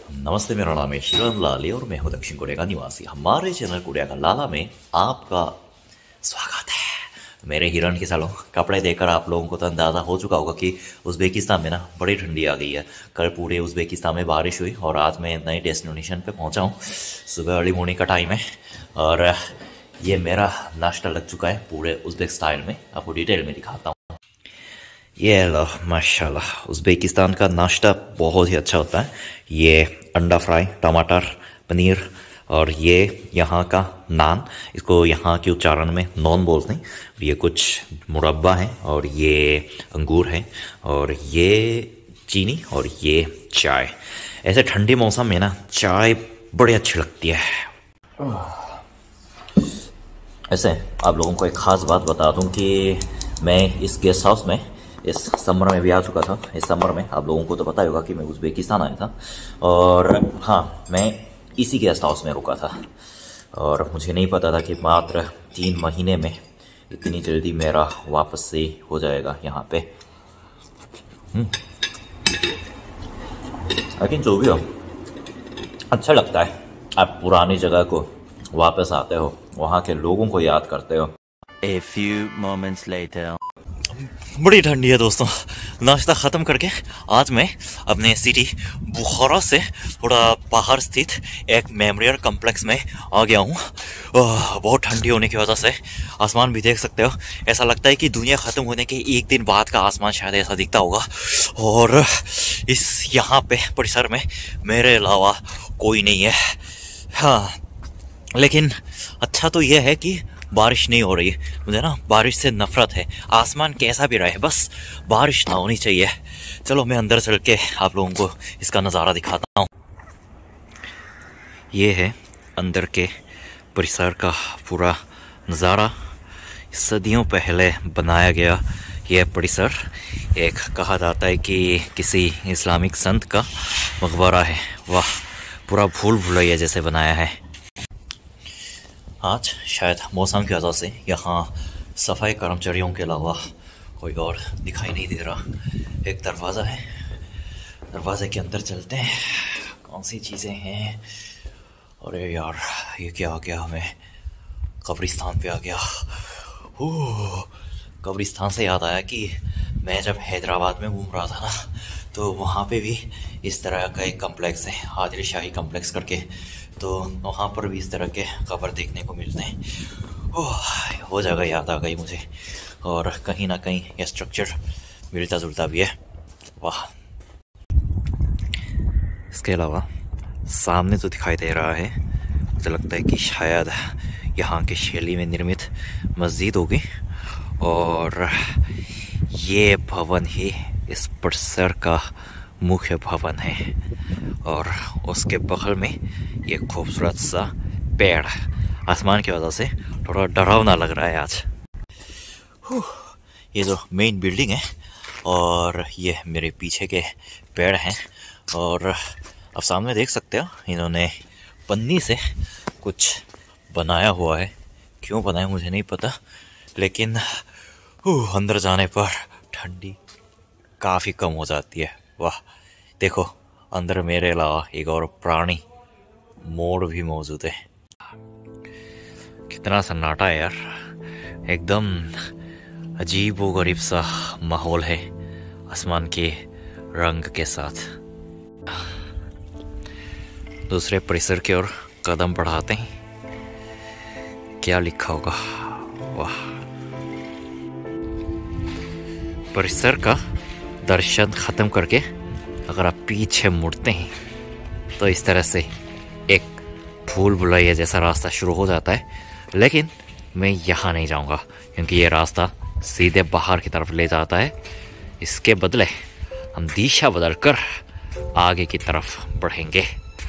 नमस्ते, मेरा नाम है हिरन लाले और मैं हूँ दक्षिण कोरिया का निवासी। हमारे चैनल कोरिया का लाला में आपका स्वागत है। मेरे हिरन के सालों कपड़े देखकर आप लोगों को तो अंदाज़ा हो चुका होगा कि उज़्बेकिस्तान में ना बड़ी ठंडी आ गई है। कल पूरे उज़्बेकिस्तान में बारिश हुई और आज मैं नए डेस्टिनेशन पे पहुंचा हूँ। सुबह अर्ली मॉर्निंग का टाइम है और ये मेरा नाश्ता लग चुका है पूरे उज़्बेक स्टाइल में। आपको डिटेल में दिखाता हूँ। ये लो, माशाल्लाह, उज़्बेकिस्तान का नाश्ता बहुत ही अच्छा होता है। ये अंडा फ्राई, टमाटर, पनीर और ये यहाँ का नान। इसको यहाँ के उच्चारण में नॉन बोलते हैं। ये कुछ मुरब्बा है और ये अंगूर है और ये चीनी और ये चाय। ऐसे ठंडे मौसम में ना चाय बड़ी अच्छी लगती है। ऐसे आप लोगों को एक ख़ास बात बता दूं कि मैं इस गेस्ट हाउस में इस समर में भी आ चुका था। इस समर में आप लोगों को तो पता ही होगा कि मैं उज़्बेकिस्तान आया था और हाँ, मैं इसी गेस्ट हाउस में रुका था और मुझे नहीं पता था कि मात्र 3 महीने में इतनी जल्दी मेरा वापस से हो जाएगा यहाँ पे। लेकिन जो भी हो, अच्छा लगता है। आप पुरानी जगह को वापस आते हो, वहाँ के लोगों को याद करते हो। A few moments later. बड़ी ठंडी है दोस्तों। नाश्ता ख़त्म करके आज मैं अपने सिटी बुखारा से थोड़ा बाहर स्थित एक मेमोरियल कॉम्प्लेक्स में आ गया हूँ। बहुत ठंडी होने की वजह से आसमान भी देख सकते हो, ऐसा लगता है कि दुनिया ख़त्म होने के एक दिन बाद का आसमान शायद ऐसा दिखता होगा। और इस यहाँ पे परिसर में मेरे अलावा कोई नहीं है। हाँ, लेकिन अच्छा तो यह है कि बारिश नहीं हो रही। मुझे ना बारिश से नफरत है। आसमान कैसा भी रहे, बस बारिश ना होनी चाहिए। चलो मैं अंदर चल के आप लोगों को इसका नज़ारा दिखाता हूँ। ये है अंदर के परिसर का पूरा नज़ारा। सदियों पहले बनाया गया यह परिसर एक कहा जाता है कि किसी इस्लामिक संत का मकबरा है। वाह, पूरा भूल भुलैया जैसे बनाया है। आज शायद मौसम की वजह से यहाँ सफाई कर्मचारियों के अलावा कोई और दिखाई नहीं दे रहा। एक दरवाज़ा है, दरवाजे के अंदर चलते हैं। कौन सी चीज़ें हैं? अरे यार, ये क्या आ गया? हमें कब्रिस्तान पे आ गया। कब्रिस्तान से याद आया कि मैं जब हैदराबाद में घूम रहा था ना, तो वहाँ पे भी इस तरह का एक कम्प्लेक्स है, आदिल शाही कम्प्लेक्स करके। तो वहाँ पर भी इस तरह के कब्र देखने को मिलते हैं। वो जगह याद आ गई मुझे। और कहीं ना कहीं यह स्ट्रक्चर मिलता जुलता भी है। वाह। इसके अलावा सामने तो दिखाई दे रहा है, मुझे लगता है कि शायद यहाँ के शैली में निर्मित मस्जिद होगी। और ये भवन ही इस परिसर का मुख्य भवन है और उसके बगल में ये खूबसूरत सा पेड़। आसमान की वजह से थोड़ा डरावना लग रहा है आज। ये जो मेन बिल्डिंग है और ये मेरे पीछे के पेड़ हैं। और आप सामने देख सकते हो, इन्होंने पन्नी से कुछ बनाया हुआ है। क्यों बनाया मुझे नहीं पता, लेकिन अंदर जाने पर ठंडी काफ़ी कम हो जाती है। वाह, देखो, अंदर मेरे अलावा एक और प्राणी मोर भी मौजूद है। कितना सन्नाटा है यार, एकदम अजीब व गरीब सा माहौल है आसमान के रंग के साथ। दूसरे परिसर की ओर कदम बढ़ाते हैं। क्या लिखा होगा? वाह। परिसर का दर्शन ख़त्म करके अगर आप पीछे मुड़ते हैं तो इस तरह से एक भूल भुलैया जैसा रास्ता शुरू हो जाता है। लेकिन मैं यहाँ नहीं जाऊँगा क्योंकि ये रास्ता सीधे बाहर की तरफ ले जाता है। इसके बदले हम दिशा बदलकर आगे की तरफ बढ़ेंगे।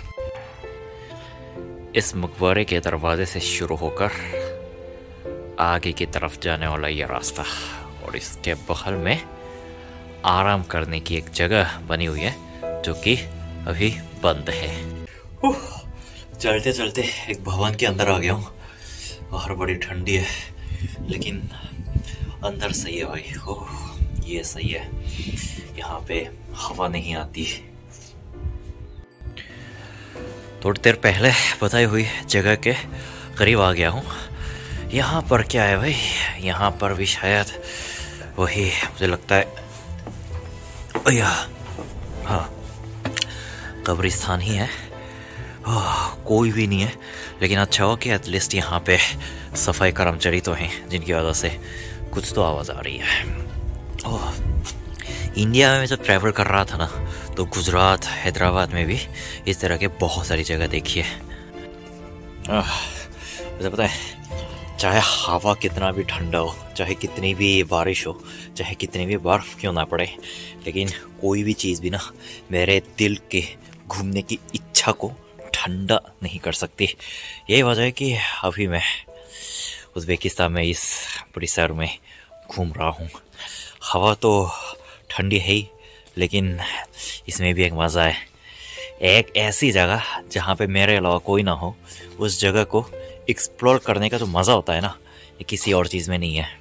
इस मकबरे के दरवाजे से शुरू होकर आगे की तरफ जाने वाला ये रास्ता, और इसके बगल में आराम करने की एक जगह बनी हुई है जो कि अभी बंद है। चलते चलते एक भवन के अंदर आ गया हूँ। बाहर बड़ी ठंडी है लेकिन अंदर सही है भाई। ये सही है, यहाँ पे हवा नहीं आती। थोड़ी देर पहले बताई हुई जगह के करीब आ गया हूँ। यहाँ पर क्या है भाई, यहाँ पर भी शायद वही मुझे लगता है, भैया हाँ कब्रिस्तान ही है। कोई भी नहीं है, लेकिन अच्छा हो कि एटलीस्ट यहाँ पे सफाई कर्मचारी तो हैं जिनकी वजह से कुछ तो आवाज़ आ रही है। इंडिया में जब ट्रैवल कर रहा था ना, तो गुजरात हैदराबाद में भी इस तरह के बहुत सारी जगह देखी है। मुझे पता है, चाहे हवा कितना भी ठंडा हो, चाहे कितनी भी बारिश हो, चाहे कितनी भी बर्फ़ क्यों ना पड़े, लेकिन कोई भी चीज़ भी ना मेरे दिल के घूमने की इच्छा को ठंडा नहीं कर सकती। यही वजह है कि अभी मैं उज़्बेकिस्तान में इस परिसर में घूम रहा हूँ। हवा तो ठंडी है ही, लेकिन इसमें भी एक मज़ा है। एक ऐसी जगह जहाँ पे मेरे अलावा कोई ना हो, उस जगह को एक्सप्लोर करने का जो मज़ा होता है ना, ये किसी और चीज़ में नहीं है।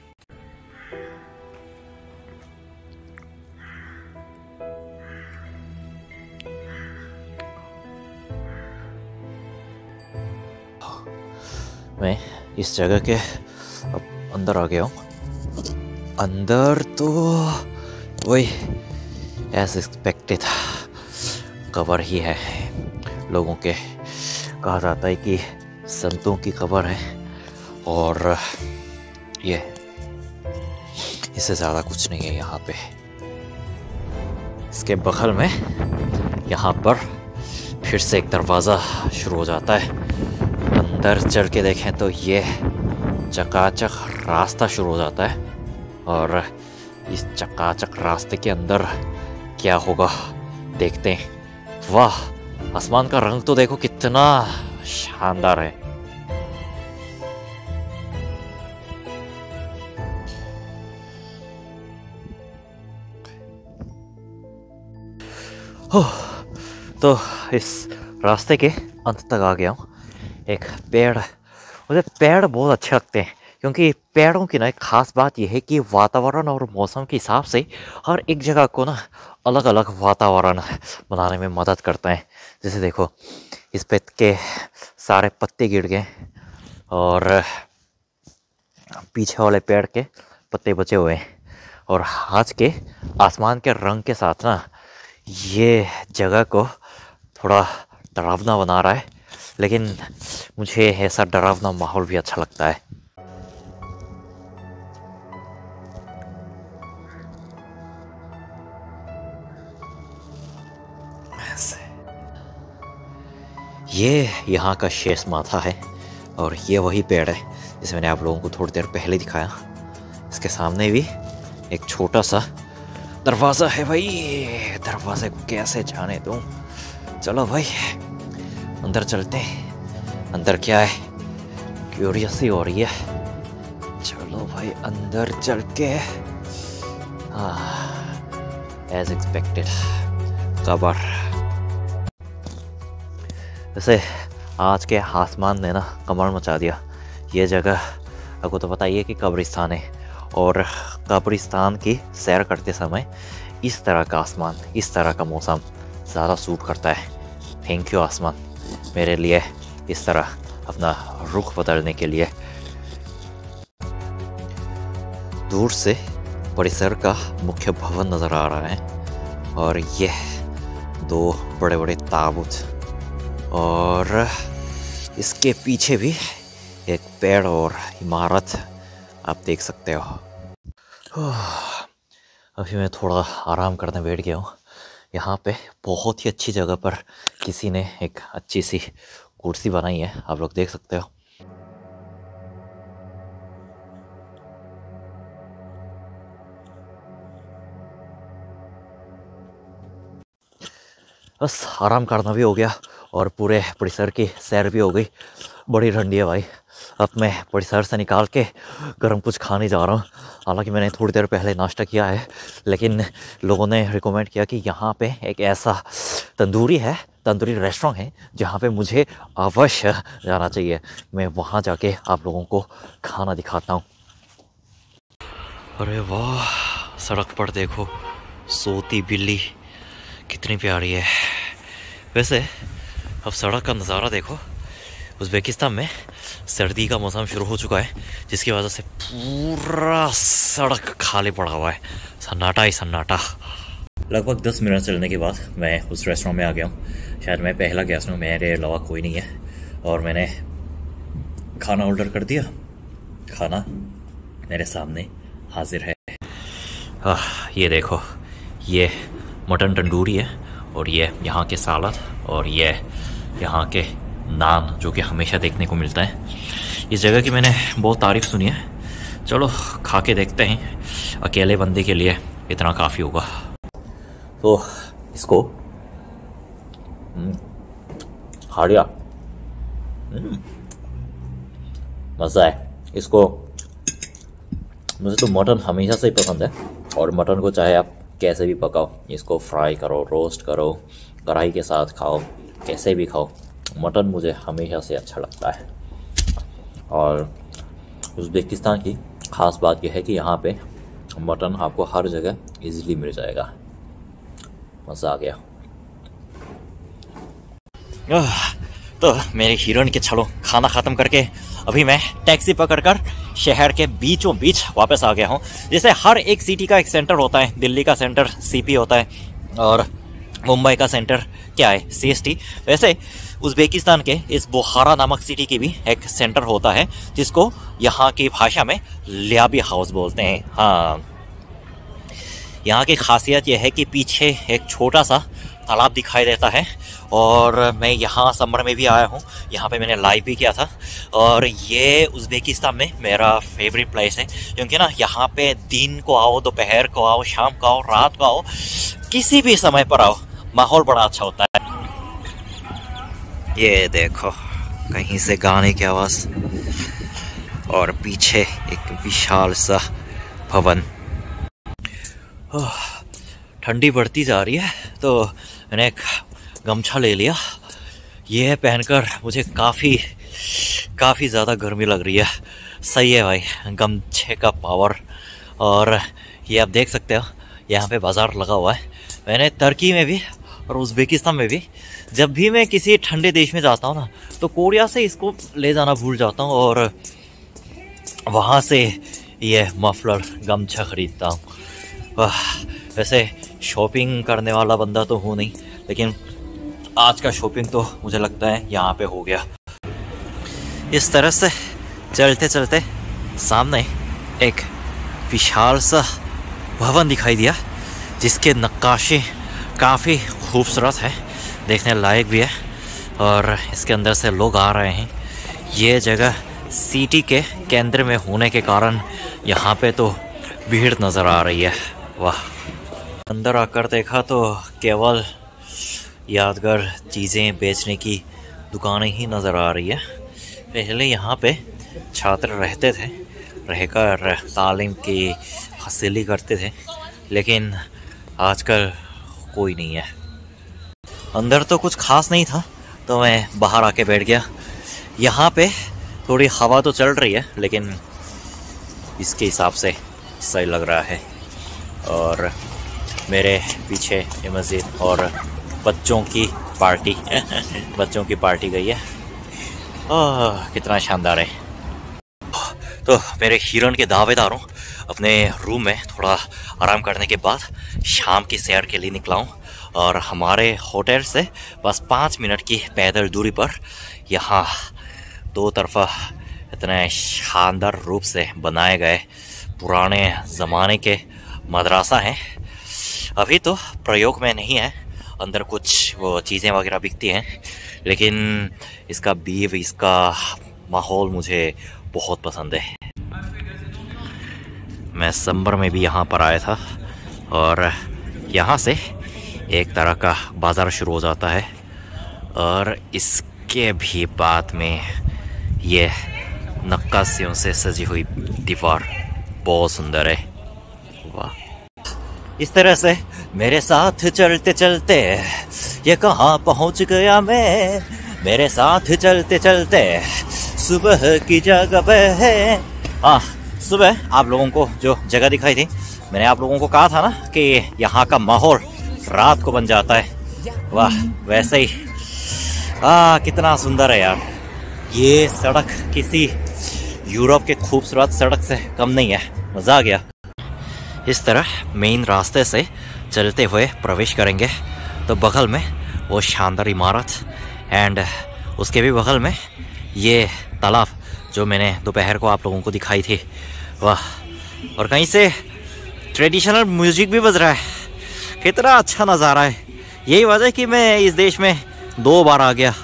मैं इस जगह के अब अंदर आ गया हूँ। अंदर तो वही एज एक्सपेक्टेड कब्र ही है। लोगों के कहा जाता है कि संतों की कब्र है, और ये इससे ज़्यादा कुछ नहीं है यहाँ पे। इसके बगल में यहाँ पर फिर से एक दरवाज़ा शुरू हो जाता है। अंदर चल के देखें तो ये चकाचक रास्ता शुरू हो जाता है, और इस चकाचक रास्ते के अंदर क्या होगा देखते हैं। वाह, आसमान का रंग तो देखो कितना शानदार है। तो इस रास्ते के अंत तक आ गया हूँ। एक पेड़, मुझे पेड़ बहुत अच्छे लगते हैं, क्योंकि पेड़ों की ना एक ख़ास बात यह है कि वातावरण और मौसम के हिसाब से हर एक जगह को ना अलग अलग वातावरण बनाने में मदद करता है। जैसे देखो, इस पे के सारे पत्ते गिर गए और पीछे वाले पेड़ के पत्ते बचे हुए हैं, और आज के आसमान के रंग के साथ ना ये जगह को थोड़ा डरावना बना रहा है, लेकिन मुझे ऐसा डरावना माहौल भी अच्छा लगता है। ये यहाँ का शेष माथा है, और ये वही पेड़ है जिसे मैंने आप लोगों को थोड़ी देर पहले दिखाया। इसके सामने भी एक छोटा सा दरवाज़ा है। भाई दरवाजे को कैसे जाने दूँ? चलो भाई अंदर चलते हैं। अंदर क्या है, क्यूरियस ही हो रही है। चलो भाई अंदर चल के, एज एक्सपेक्टेड कब्र। वैसे आज के आसमान ने ना कमाल मचा दिया। ये जगह आपको तो पता ही है कि कब्रिस्तान है, और कब्रिस्तान की सैर करते समय इस तरह का आसमान, इस तरह का मौसम ज़्यादा सूट करता है। थैंक यू आसमान, मेरे लिए इस तरह अपना रुख बदलने के लिए। दूर से परिसर का मुख्य भवन नज़र आ रहा है, और ये दो बड़े बड़े ताबूत, और इसके पीछे भी एक पेड़ और इमारत आप देख सकते हो। अभी मैं थोड़ा आराम करने बैठ गया हूँ। यहाँ पे बहुत ही अच्छी जगह पर किसी ने एक अच्छी सी कुर्सी बनाई है, आप लोग देख सकते हो। बस आराम करना भी हो गया, और पूरे परिसर की सैर भी हो गई। बड़ी ठंडी है भाई। अब मैं परिसर से निकाल के गर्म कुछ खाने जा रहा हूँ। हालांकि मैंने थोड़ी देर पहले नाश्ता किया है, लेकिन लोगों ने रिकमेंड किया कि यहाँ पे एक ऐसा तंदूरी रेस्टोरेंट है जहाँ पे मुझे अवश्य जाना चाहिए। मैं वहाँ जाके आप लोगों को खाना दिखाता हूँ। अरे वाह, सड़क पर देखो सोती बिल्ली कितनी प्यारी है। वैसे अब सड़क का नज़ारा देखो। उज़्बेकिस्तान में सर्दी का मौसम शुरू हो चुका है, जिसकी वजह से पूरा सड़क खाली पड़ा हुआ है, सन्नाटा ही सन्नाटा। लगभग 10 मिनट चलने के बाद मैं उस रेस्टोरेंट में आ गया हूँ। शायद मैं पहला गेस्ट हूँ, मेरे अलावा कोई नहीं है। और मैंने खाना ऑर्डर कर दिया। खाना मेरे सामने हाजिर है। ये देखो, ये मटन तंदूरी है, और ये यहाँ के सालद, और ये यहाँ के नान, जो कि हमेशा देखने को मिलता है। इस जगह की मैंने बहुत तारीफ़ सुनी है। चलो खा के देखते हैं। अकेले बंदे के लिए इतना काफ़ी होगा। तो इसको खा लिया। मज़ा है इसको। मुझे तो मटन हमेशा से ही पसंद है, और मटन को चाहे आप कैसे भी पकाओ, इसको फ्राई करो, रोस्ट करो, कढ़ाई के साथ खाओ, कैसे भी खाओ, मटन मुझे हमेशा से अच्छा लगता है। और उज़्बेकिस्तान की ख़ास बात यह है कि यहाँ पे मटन आपको हर जगह इजीली मिल जाएगा। मज़ा आ गया। तो मेरे हीरोइन के चलो खाना ख़त्म करके अभी मैं टैक्सी पकड़कर शहर के बीचों बीच वापस आ गया हूँ। जैसे हर एक सिटी का एक सेंटर होता है, दिल्ली का सेंटर सीपी होता है, और मुंबई का सेंटर क्या है, सीएसटी। वैसे उज़्बेकिस्तान के इस बुखारा नामक सिटी की भी एक सेंटर होता है, जिसको यहाँ की भाषा में लियाबी हाउस बोलते हैं। हाँ, यहाँ की खासियत यह है कि पीछे एक छोटा सा तालाब दिखाई देता है, और मैं यहाँ समर में भी आया हूँ, यहाँ पे मैंने लाइव भी किया था। और ये उज़्बेकिस्तान में मेरा फेवरेट प्लेस है, क्योंकि ना यहाँ पे दिन को आओ, दोपहर को आओ, शाम को आओ, रात को आओ, किसी भी समय पर आओ, माहौल बड़ा अच्छा होता है। ये देखो, कहीं से गाने की आवाज़, और पीछे एक विशाल सा भवन। ठंडी बढ़ती जा रही है, तो मैंने एक गमछा ले लिया। ये पहनकर मुझे काफ़ी ज़्यादा गर्मी लग रही है। सही है भाई, गमछे का पावर। और ये आप देख सकते हो, यहाँ पे बाज़ार लगा हुआ है। मैंने तुर्की में भी और उज़्बेकिस्तान में भी, जब भी मैं किसी ठंडे देश में जाता हूँ ना, तो कोरिया से इसको ले जाना भूल जाता हूँ, और वहाँ से ये मफलर गमछा ख़रीदता हूँ। वैसे शॉपिंग करने वाला बंदा तो हूँ नहीं, लेकिन आज का शॉपिंग तो मुझे लगता है यहाँ पे हो गया। इस तरह से चलते चलते सामने एक विशाल सा भवन दिखाई दिया, जिसके नक्काशी काफ़ी खूबसूरत है, देखने लायक भी है, और इसके अंदर से लोग आ रहे हैं। ये जगह सिटी के केंद्र में होने के कारण यहाँ पे तो भीड़ नज़र आ रही है। वाह। अंदर आकर देखा तो केवल यादगार चीज़ें बेचने की दुकानें ही नज़र आ रही है। पहले यहाँ पे छात्र रहते थे, रहकर तालीम की हासिली करते थे, लेकिन आजकल कोई नहीं है। अंदर तो कुछ खास नहीं था, तो मैं बाहर आके बैठ गया। यहाँ पे थोड़ी हवा तो चल रही है, लेकिन इसके हिसाब से सही लग रहा है। और मेरे पीछे ये मस्जिद और बच्चों की पार्टी बच्चों की पार्टी गई है। कितना शानदार है। तो मेरे हीरोइन के दावेदार हूँ, अपने रूम में थोड़ा आराम करने के बाद शाम की सैर के लिए निकला हूँ, और हमारे होटल से बस 5 मिनट की पैदल दूरी पर यहाँ दो तरफा इतने शानदार रूप से बनाए गए पुराने ज़माने के मदरसा हैं। अभी तो प्रयोग में नहीं है, अंदर कुछ वो चीज़ें वगैरह बिकती हैं, लेकिन इसका बीव, इसका माहौल मुझे बहुत पसंद है। मैं समर में भी यहाँ पर आया था, और यहाँ से एक तरह का बाज़ार शुरू हो जाता है, और इसके भी बाद में ये नक्काशियों से सजी हुई दीवार बहुत सुंदर है। वाह। इस तरह से मेरे साथ चलते चलते ये कहाँ पहुँच गया मैं, मेरे साथ चलते चलते सुबह की जगह पे है। सुबह आप लोगों को जो जगह दिखाई थी, मैंने आप लोगों को कहा था ना कि यहाँ का माहौल रात को बन जाता है। वाह, वैसे ही कितना सुंदर है यार। ये सड़क किसी यूरोप के खूबसूरत सड़क से कम नहीं है। मज़ा आ गया। इस तरह मेन रास्ते से चलते हुए प्रवेश करेंगे तो बगल में वो शानदार इमारत एंड उसके भी बगल में ये तालाब जो मैंने दोपहर को आप लोगों को दिखाई थी। वाह, और कहीं से ट्रेडिशनल म्यूजिक भी बज रहा है। कितना अच्छा नज़ारा है। यही वजह है कि मैं इस देश में 2 बार आ गया।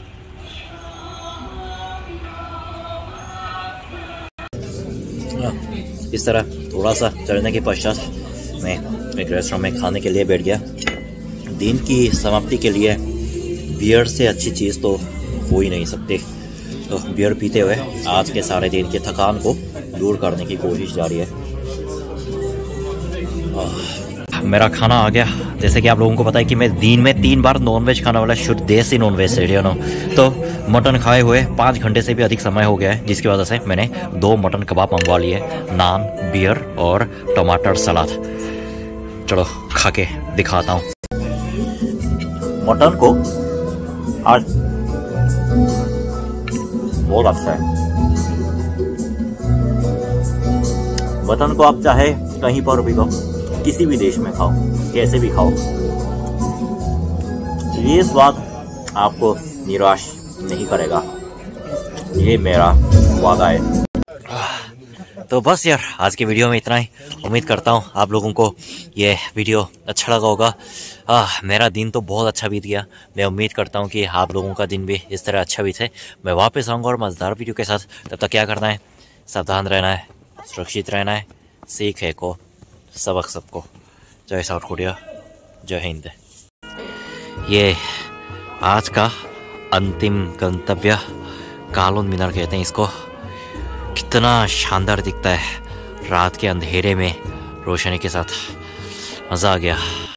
इस तरह थोड़ा सा चलने के पश्चात मैं एक रेस्टोरेंट में खाने के लिए बैठ गया। दिन की समाप्ति के लिए बियर से अच्छी चीज़ तो हो ही नहीं सकती। तो बियर पीते हुए आज के सारे दिन के थकान को दूर करने की कोशिश जारी है। मेरा खाना आ गया। जैसे कि आप लोगों को पता है कि मैं दिन में 3 बार नॉनवेज खाने वाला शुद्ध देसी नॉन वेजिटेरियन हूँ। तो मटन खाए हुए 5 घंटे से भी अधिक समय हो गया है, जिसकी वजह से मैंने 2 मटन कबाब मंगवा लिए, नान, बियर और टमाटर सलाद। चलो खा के दिखाता हूँ मटन को। आज बहुत अच्छा है। मटन को आप चाहे कहीं पर भी खाओ, किसी भी देश में खाओ, कैसे भी खाओ, ये स्वाद आपको निराश नहीं करेगा, ये मेरा वादा है। तो बस यार, आज की वीडियो में इतना ही। उम्मीद करता हूँ आप लोगों को ये वीडियो अच्छा लगा होगा। मेरा दिन तो बहुत अच्छा बीत गया। मैं उम्मीद करता हूँ कि आप लोगों का दिन भी इस तरह अच्छा बीते। मैं वापस आऊँगा और मज़ेदार वीडियो के साथ। तब तक क्या करना है, सावधान रहना है, सुरक्षित रहना है। सीख है को सबक सबको। जय साउथ कोरिया, जय हिंद। ये आज का अंतिम गंतव्य कालोन मीनार कहते हैं इसको। कितना शानदार दिखता है रात के अंधेरे में रोशनी के साथ। मज़ा आ गया।